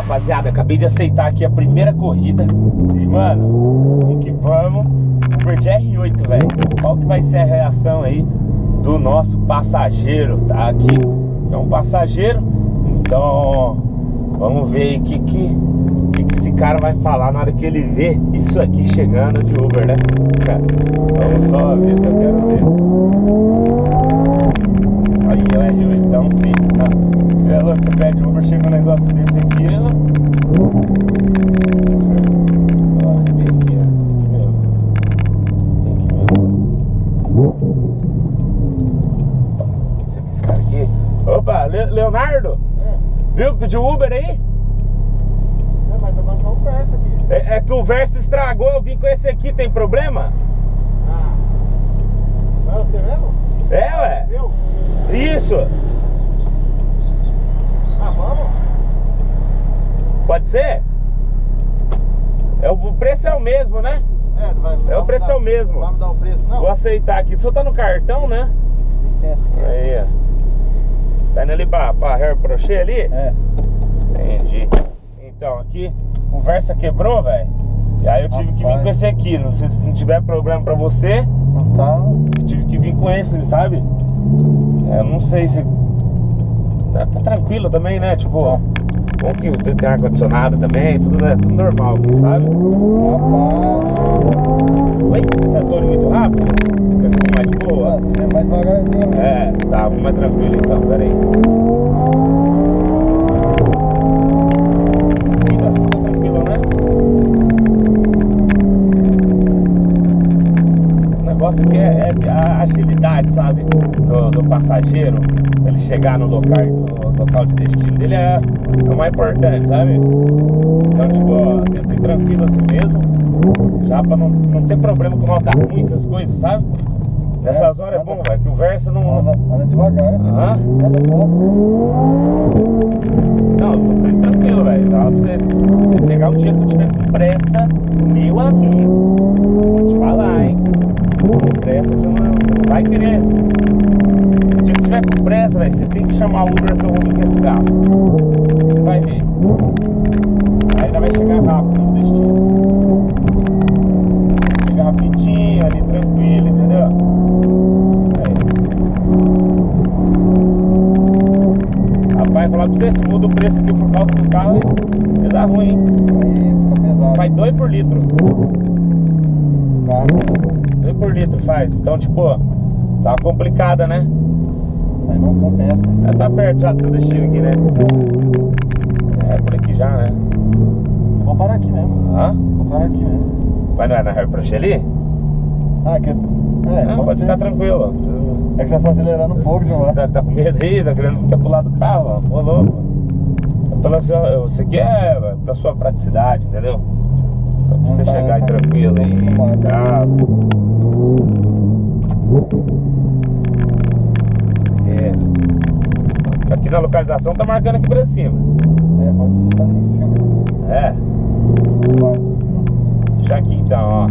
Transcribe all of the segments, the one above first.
Rapaziada, acabei de aceitar aqui a primeira corrida. E, mano, vamos que vamos. Uber de R8, velho. Qual que vai ser a reação aí do nosso passageiro? Tá aqui, que é um passageiro. Então, vamos ver aí o que esse cara vai falar na hora que ele vê isso aqui chegando de Uber, né? Vamos só ver, só quero ver. Aí é o R8, então, filho. Você é louco, você pede Uber, chega um negócio desse aqui, né? Vem aqui, ó. Aqui mesmo. Vem aqui mesmo. Esse cara aqui. Opa, Leonardo? Viu? Pediu Uber aí? Mas tá mandando um Versa aqui. É que o Versa estragou, eu vim com esse aqui, tem problema? Ah. Não é você mesmo? É, ué. Seu? Isso. Ah, vamos? Pode ser? O preço é o mesmo, né? O preço é o mesmo. Não vai me dar o preço, não? Vou aceitar aqui. Só tá no cartão, né? Licença. Aí, ó. Tá indo ali pra Reprocher ali? É. Entendi. Então, aqui o Versa quebrou, velho. E aí eu tive que vir com esse aqui. Não sei se não tiver problema pra você. Não tá. Eu tive que vir com esse, sabe? Eu não sei se... Tá tranquilo também, né? Tipo, bom que tem ar-condicionado também, tudo, né? Tudo normal aqui, sabe? Rapaz. Oi? Tá todo muito rápido? É mais de boa? É mais devagarzinho, né? É, tá, vamos mais tranquilo então, pera aí. Assim tá tranquilo, né? O negócio aqui é a agilidade, sabe? Do passageiro, ele chegar no local de destino dele é o mais importante, sabe? Então, tipo, ó, tenta ir tranquilo assim mesmo, já pra não ter problema com nota ruim, essas coisas, sabe? Nessas horas é bom, velho, que o Versa não... Anda devagar, assim. Anda pouco. Não, eu tô indo tranquilo, velho. Pra você pegar um dia que eu tiver com pressa, meu amigo, vou te falar, hein? Com pressa você não vai querer. O dia que você tiver com pressa, velho, você tem que chamar o Uber que eu vou vir com esse carro. Você vai ver. Aí ainda vai chegar rápido no destino. Chega rapidinho, ali tranquilo, entendeu? Rapaz, falar pra você, se muda o preço aqui por causa do carro, ele dá ruim, hein? Aí fica pesado. Faz 2 por litro. Gasta, né? 2 por litro faz. Então, tipo, dá uma complicada, né? Aí não compensa. Tá perto já do seu destino aqui, né? É, por aqui já, né? Vamos parar aqui mesmo. Hã? Vamos parar aqui mesmo. Mas não é na Reprocher ali? Ah, que... Não, pode ficar tranquilo. É que você tá acelerando um pouco demais. Tá com medo aí? Tá querendo pular do carro? Ô, louco. Você quer pra sua praticidade, entendeu? Pra você chegar aí tranquilo aí em casa. É. Aqui na localização tá marcando aqui pra cima. É, pode deixar ali em cima. É. Deixa aqui então, ó.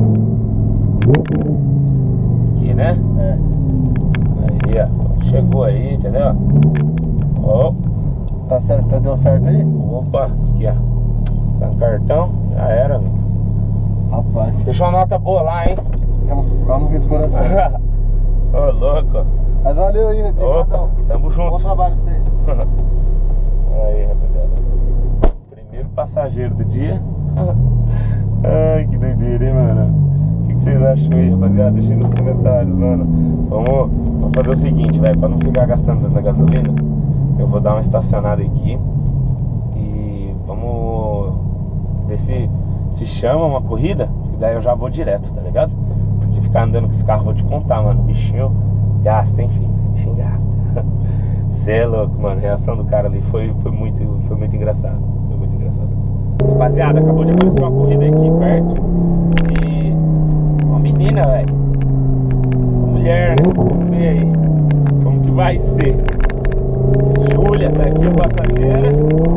Aqui, né? É. Aí, ó. Chegou aí, entendeu? Ó. Tá certo, deu certo aí? Opa, aqui, ó. Tá no cartão, já era, meu. Rapaz. Deixou uma nota boa lá, hein? Calma com esse coração. Ô, louco. Mas valeu aí, Opa, tamo junto. Bom trabalho pra você. Aí, rapaziada. Primeiro passageiro do dia. Ai, que doideira, hein, mano? O que vocês acham aí, rapaziada? Deixa aí nos comentários, mano. Vamos fazer o seguinte, velho. Pra não ficar gastando tanta gasolina, eu vou dar uma estacionada aqui e vamos ver se chama uma corrida, que daí eu já vou direto, tá ligado? Porque ficar andando com esse carro, vou te contar, mano. O bichinho gasta, enfim. O bichinho gasta. Cê é louco, mano. A reação do cara ali foi muito engraçado. Foi muito engraçado. Rapaziada, acabou de aparecer uma corrida aqui perto e uma menina, velho. Uma mulher, né? Vamos ver aí como que vai ser. Júlia tá aqui, a passageira.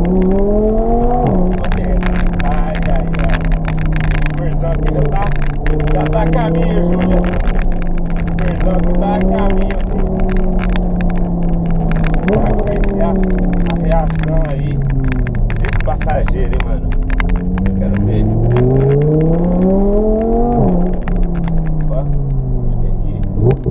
Ai, ai, ai. O Uberzão aqui já tá a caminho, Júlia. O Uberzão aqui tá a caminho aqui. Será que vai ser a reação aí desse passageiro, hein, mano. Eu quero ver. Opa, acho que é aqui.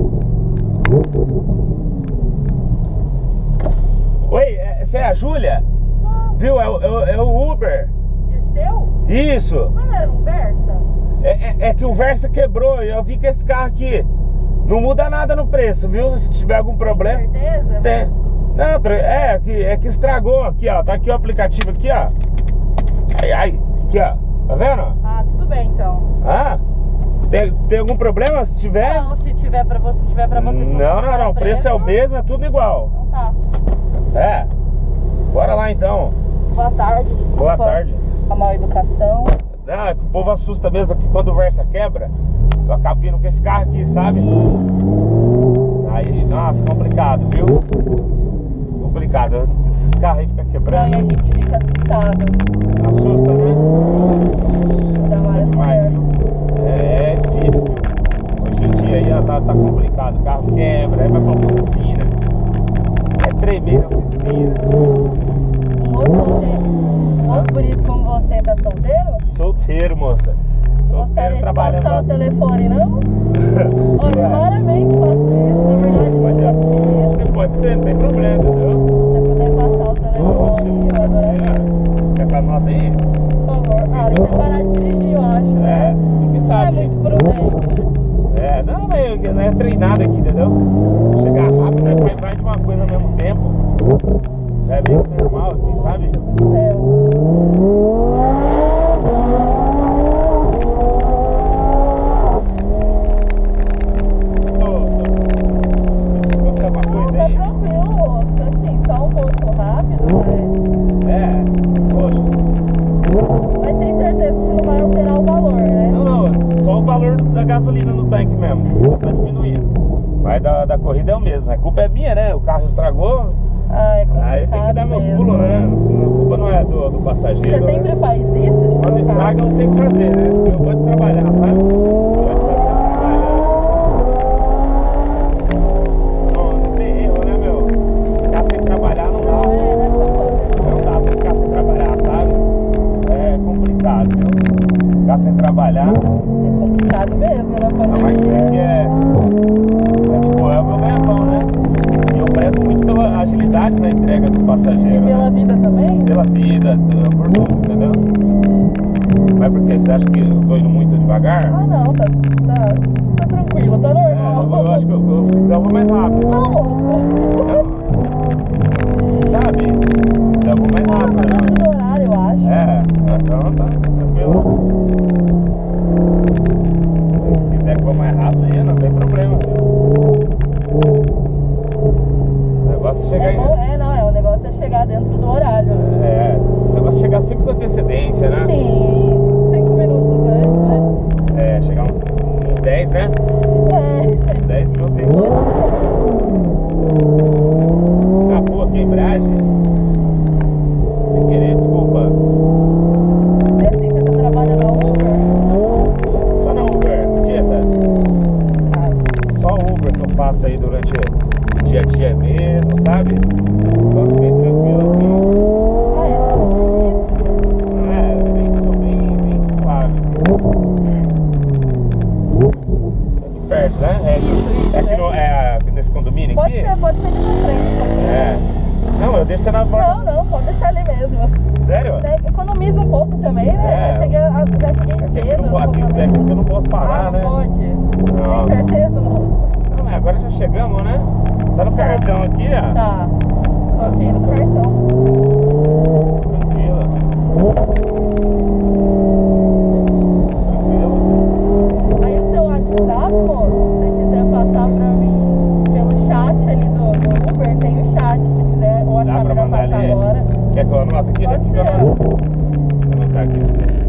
Oi, você é a Júlia? Viu? É o Uber. De seu? Isso. Mas não era um Versa? É que o Versa quebrou e eu vi que esse carro aqui não muda nada no preço, viu? Se tiver algum problema. Tem certeza? Tem. Não, é que estragou aqui, ó. Tá aqui o aplicativo aqui, ó. Ai, aqui, ó. Tá vendo? Ah, tudo bem então. Ah? Tem algum problema se tiver? Não, se tiver pra você, Não. O preço é o mesmo, é tudo igual. Então tá. É. Bora lá então. Boa tarde, desculpa. Boa tarde. A mal educação. Não, é que o povo assusta mesmo que quando o Versa quebra, eu acabo vindo com esse carro aqui, sabe? Aí, nossa, complicado, viu? Complicado. Esses carros aí ficam Não, quebrando. e a gente fica assustado. Assusta, né? Ainda Assusta mais demais, mulher. viu? É difícil, viu? Hoje em dia aí ó, tá complicado. O carro quebra, aí vai pra oficina. É tremer na oficina. Um moço solteiro. Um moço bonito como você tá solteiro? Solteiro, moça. Solteiro, Gostaria de trabalhando passar lá. o telefone, não? Olha, raramente faço isso, na verdade nunca fiz. Pode ser, não tem problema, entendeu? Se você puder passar o telefone, eu adoraria. Quer que anota aí? Por favor. Ah, hora que você parar de dirigir, eu acho, né? Tu que Não é sabe. muito prudente. Não, mas não é treinado aqui, entendeu? Chegar rápido, né? Faz mais de uma coisa ao mesmo tempo. É meio normal, assim, sabe? Do céu. Aconteceu alguma coisa Tá aí? tranquilo, moço. Assim, só um pouco rápido, Poxa. mas tem certeza que não vai alterar o valor, né? Não, só o valor da gasolina no tanque mesmo. Já tá diminuindo. Mas da corrida é o mesmo. A culpa é minha, né? O carro estragou. Ah, é complicado Aí tem que dar meus mesmo. pulos, né? A culpa não é do passageiro. Você sempre né? faz isso? de Quando trocar? estraga, eu tenho que fazer, né? Porque eu gosto de trabalhar, sabe? Eu gosto de estar sempre trabalhando. Não tem erro, né, meu? Ficar sem trabalhar não dá. Não é, né? Não dá pra ficar sem trabalhar, sabe? É complicado, viu? Ficar sem trabalhar. É complicado mesmo na Mas isso aqui pandemia. tipo, é o meu ganha-pão, né? E eu prezo muito pela agilidade na entrega dos E passageiros. pela Né? vida também? Pela vida, por tudo, entendeu? Entendi. Mas por quê? Você acha que eu tô indo muito devagar? Ah, não, tá tranquilo, tá normal. Eu acho que se quiser eu vou mais rápido. Não, moço. Sabe? Se quiser eu vou mais Ah, tá rápido. dentro do horário, eu acho. Então tá tranquilo. Se quiser que eu vá mais rápido aí, não tem problema. O negócio é chegar É bom, o negócio é chegar dentro do horário, né? O negócio é chegar sempre com antecedência, né? Sim, 5 minutos antes, né? Chegar uns 10, né? É. 10 minutos aí. Escapou aqui a embreagem. Sem querer, desculpa. É assim, você trabalha na Uber? Só na Uber, acredita? Ah, Só Uber que eu faço aí durante o dia a dia mesmo, sabe? Gosto bem tranquilo assim. Bem suave assim. Aqui perto, né? Aqui nesse condomínio pode aqui? ser ali na frente. Não, eu deixo você na porta. Não, pode deixar ali mesmo. Sério? Economiza um pouco também, né? Já cheguei cedo. Aqui que eu não posso parar, né? Não pode. Não. Tem certeza, moço? Não, agora já chegamos, né? Tá no cartão aqui, ó. Tá. Coloquei no cartão. Tranquilo. Aí o seu WhatsApp, moço, se você quiser passar pra mim pelo chat ali do Uber, tem o chat, se quiser, ou a Dá chave pra da mandar passar ali? agora. Quer que eu anote aqui? Pode Daqui que eu ser. anoto. Vou anotar aqui pra você.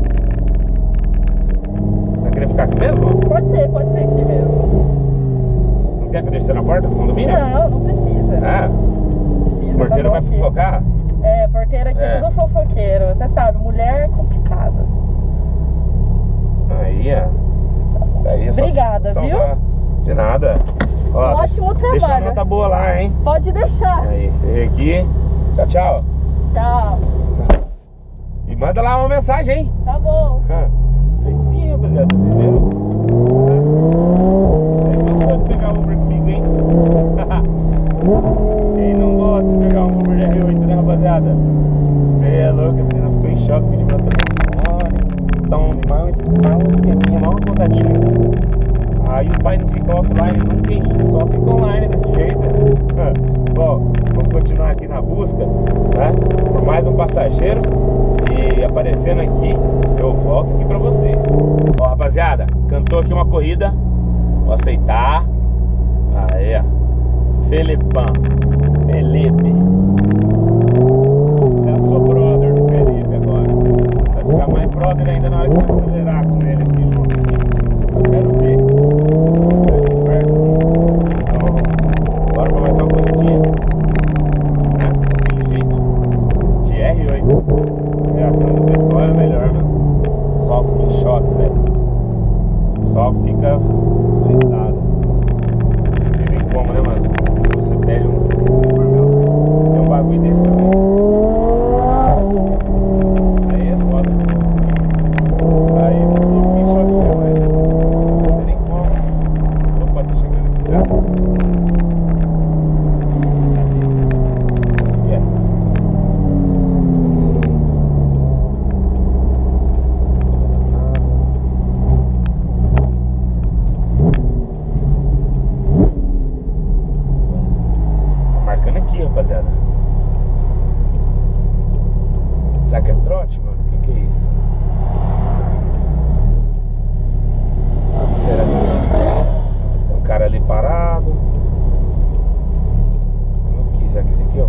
Vai querer ficar aqui mesmo? Pode ser aqui mesmo. Não quer que eu deixe você na porta do condomínio? Não precisa. O Precisa, porteiro tá vai bom aqui. fofocar? Porteiro aqui é tudo fofoqueiro. Você sabe, mulher é complicada. Aí, ó. Tá aí, Obrigada, só viu? De nada. Ó, Ótimo Deixa a trabalho. nota boa lá, hein? Pode deixar. Aí, você aqui. Tchau, tchau. Tchau. Manda lá uma mensagem, hein? Tá bom. Aí sim, rapaziada, vocês viram? Você gostou de pegar Uber comigo, hein? Quem não gosta de pegar um Uber de R8, né, rapaziada? Você é louco, a menina ficou em choque, pediu meu telefone. Mais um esqueminha, mais um contatinho. Aí o pai não fica offline nunca, só fica online desse jeito. Bom, vamos continuar aqui na busca, né? Por mais um passageiro. E aparecendo aqui, eu volto aqui pra vocês. Ó, rapaziada, cantou aqui uma corrida. Vou aceitar. Aí, ó. Felipão. Felipe. Eu sou brother do Felipe agora. Vai ficar mais brother ainda na hora que eu acelerar com ele aqui junto. Eu quero ver. Aqui perto aqui. Então, bora pra mais uma corridinha. Né? Daquele jeito. De R8. A reação do pessoal é melhor, mano. O pessoal fica em choque, velho. O pessoal fica brisado. Não tem como, né, mano? Você pede um Uber, meu. Tem um bagulho desse também. Aí é foda. Aí eu fiquei em choque mesmo, velho. Não tem nem como. Opa, tá chegando aqui já. Cadê? Onde que é? Tá marcando aqui, rapaziada. Será que é trote, mano? O que é isso? Será que tem um cara ali parado? Será que esse aqui, ó?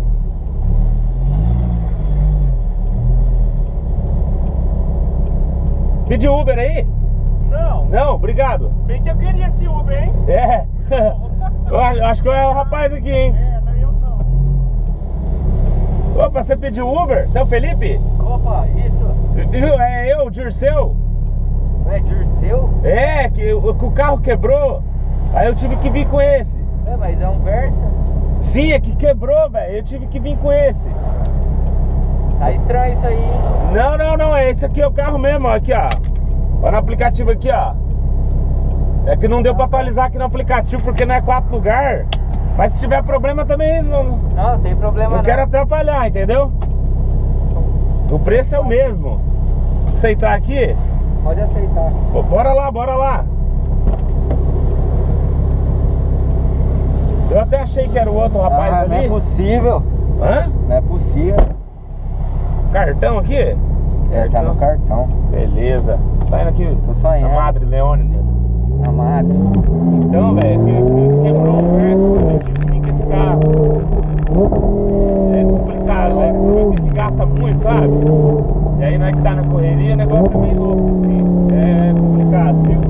Pediu Uber aí? Não, Não, obrigado. bem que eu queria esse Uber, hein? É. Eu acho que é o rapaz aqui, hein? É, não eu não. Opa, você pediu Uber? Você é o Felipe? Opa, isso? É eu, Dirceu. Não é Dirceu? É, que o carro quebrou. Aí eu tive que vir com esse. É, mas é um Versa. Sim, é que quebrou, velho. Eu tive que vir com esse. Tá estranho isso aí, hein? Não, é esse aqui é o carro mesmo, ó. Aqui, ó. Olha no aplicativo aqui, ó. É que não deu pra atualizar aqui no aplicativo porque não é 4 lugares. Mas se tiver problema também não Não tem problema não. quero atrapalhar, entendeu? O preço é o mesmo. Aceitar aqui? Pode aceitar. Pô, bora lá, bora lá. Eu até achei que era o outro rapaz Não ali. é possível. Hã? Não é possível. Cartão aqui? É, tá no cartão. Beleza. Você tá indo aqui? Tô sonhando. Na Madre Leone, né? Amado. Então, velho, quebrou o verso, mano. Eu tive que vir com esse carro. É complicado, velho. O problema é que gasta muito, sabe? E aí, na hora que tá na correria, o negócio é meio louco, assim. É complicado, viu?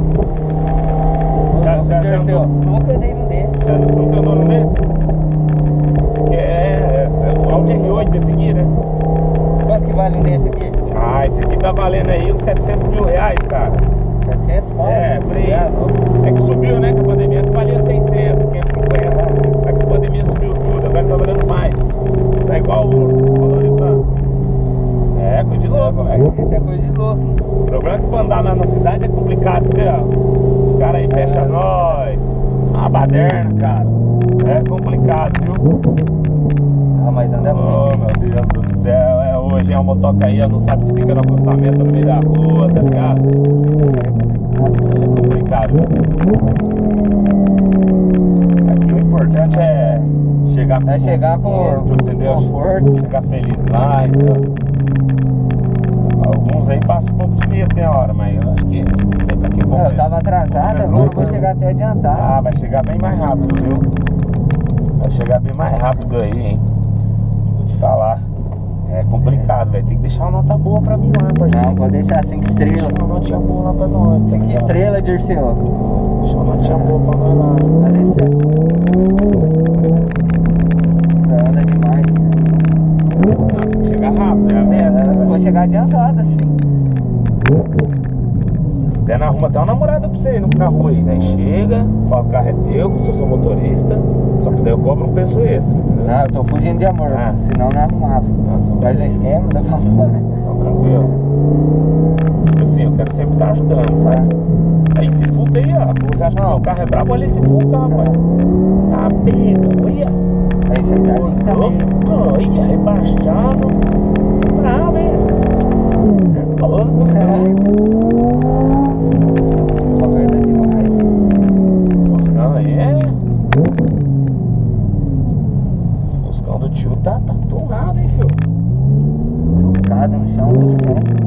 Já Dirceu, nunca dei um desse. Já nunca andou num desse? Que é o Audi R8 esse aqui, né? Quanto que vale um desse aqui? Ah, esse aqui tá valendo aí uns 700 mil reais, cara. 700 pau? É, por aí. É, louco. É que subiu, né? Que a pandemia antes valia 600, 550. Aí que a pandemia subiu tudo, agora tá valendo mais. Tá igual o ouro, valorizando. É, coisa de louco, velho. Isso é coisa de louco, hein? O problema é que pra andar na cidade é complicado, você vê, ó. Os caras aí fecham nós. Uma baderna, cara. É complicado, viu? Ah, mas anda Oh, muito, hein? meu Deus do céu. É hoje, é o motoca aí, ó. Não sabe se fica no acostamento no meio da rua, tá ligado? É complicado, viu? Aqui o importante é chegar com É chegar com conforto, entendeu? conforto. Chegar feliz lá, entendeu? Alguns aí passam um pouco de medo, tem hora, mas eu acho que sempre aqui bom. Não, eu tava atrasado, agora eu vou chegar até adiantado. Ah, vai chegar bem mais rápido, viu? Vai chegar bem mais rápido aí, hein? Vou te falar. É complicado, velho. Tem que deixar uma nota boa pra mim lá, parceiro. Não, pode deixar 5 estrelas. Deixa uma notinha boa lá pra nós. 5 estrelas, Dirceu. Deixa uma notinha boa pra nós lá. Olha isso. Você anda demais. Não, tem que chegar rápido, é a meta. Eu vou chegar adiantado assim. quiser, nós arruma até uma namorada pra você ir na rua aí, né? Chega, fala que o carro é teu, que eu sou seu motorista, só que daí eu cobro um preço extra, entendeu? Não, eu tô fugindo de amor, Ah. senão não arrumava. Então Faz um beleza. esquema, dá pra arrumar. Então tranquilo. Tipo assim, eu quero sempre estar ajudando, sabe? Aí se fuca aí, ó. Você acha que o meu carro é brabo? Olha esse fuca, rapaz. Tá bem, olha. Aí você tá ali também. Louco, olha, rebaixado. Bravo, hein? É famoso Fuscão. Esse bagulho é demais. Fuscão aí é. Fuscão do tio tá tunado, hein, filho? Socado no chão, buscando.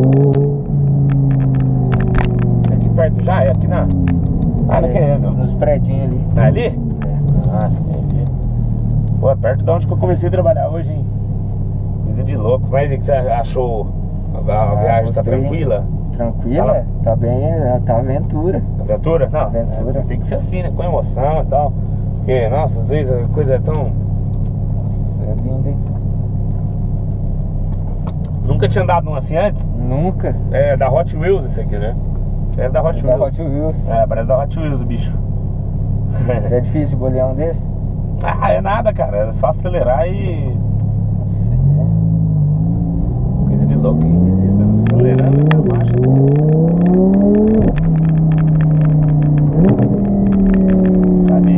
É aqui perto já? É aqui na. Ah, não é Nos predinhos ali. Não é ali? Ah, entendi. Pô, é perto de onde que eu comecei a trabalhar hoje, hein? Coisa de louco. Mas e que você achou? A viagem tá gostei. tranquila? Tranquila? Tá bem, tá aventura. Aventura? Não. Aventura. Tem que ser assim, né? Com emoção e tal. Porque, nossa, às vezes a coisa é tão. É lindo, hein? Nunca tinha andado num assim antes? Nunca. É da Hot Wheels esse aqui, né? Parece da Hot Da Wheels. Hot Wheels. É, parece da Hot Wheels o bicho. É difícil de bolear um desse? Ah, é nada, cara. É só acelerar e. Nossa, Coisa de louco, hein? Acelerando e a marcha. Cadê?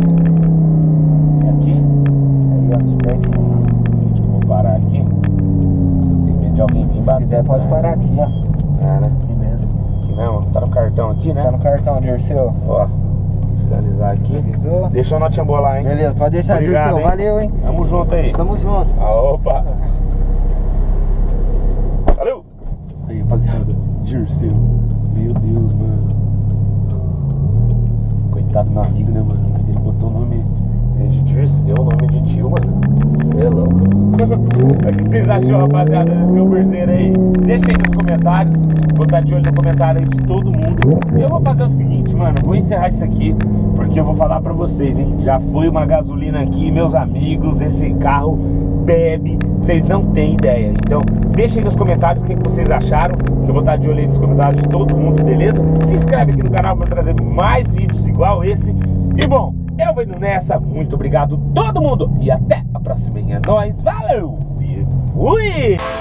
É aqui? Aí, ó, nos predinhos. Onde que eu vou parar aqui? Eu tenho medo de alguém vir Se bater. quiser, pode parar aqui, ó. É, né? Aqui mesmo. Aqui mesmo. Tá no cartão aqui, né? Tá no cartão, Dirceu. Ó, finalizar aqui. Finalizou. Deixa a notinha boa lá, hein? Beleza, pode deixar, Obrigado, Dirceu. hein? Valeu, hein? Tamo junto aí. Tamo junto. Ah, opa! Valeu! Aí, rapaziada, Dirceu. Meu Deus, mano. Coitado do meu amigo, né, mano? A mãe dele botou o nome de Dirceu, o nome de tio, mano. Você é louco. O que vocês achou, rapaziada, desse Uberzeiro aí? Deixa aí nos comentários. Vou estar de olho no comentário aí de todo mundo. E eu vou fazer o seguinte, mano. Vou encerrar isso aqui, porque eu vou falar pra vocês, hein? Já foi uma gasolina aqui, meus amigos. Esse carro bebe, vocês não têm ideia. Então, deixa aí nos comentários o que vocês acharam, que eu vou estar de olho aí nos comentários de todo mundo, beleza? Se inscreve aqui no canal para trazer mais vídeos igual esse. E bom, eu vou indo nessa. Muito obrigado todo mundo e até a próxima. É nóis, valeu e fui!